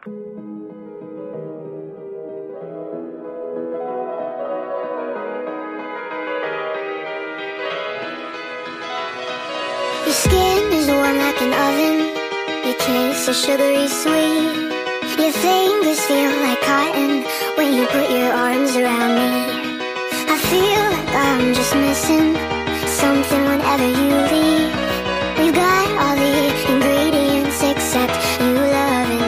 Your skin is warm like an oven, your kiss is sugary sweet. Your fingers feel like cotton when you put your arms around me. I feel like I'm just missing something whenever you leave. We've got all the ingredients except you loving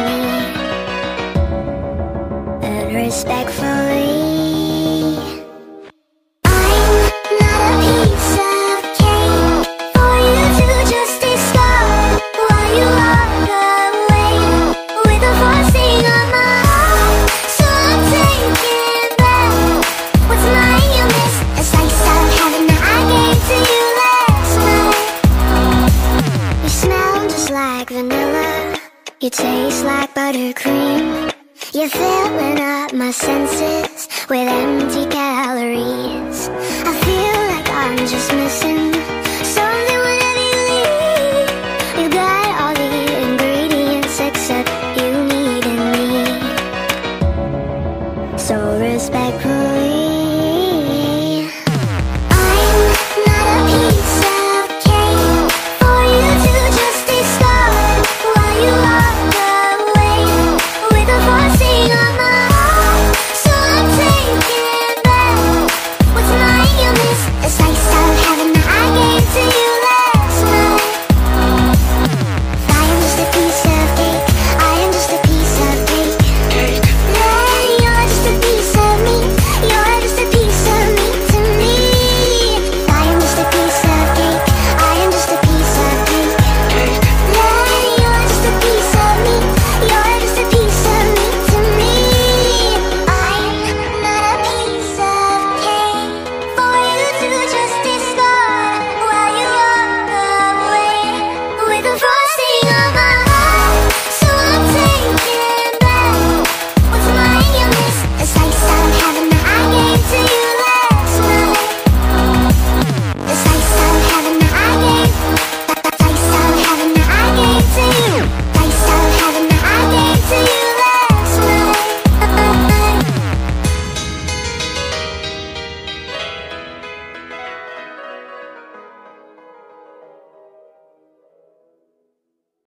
me. But respectfully, you taste like buttercream. You're filling up my senses with empty calories. I feel like I'm just missing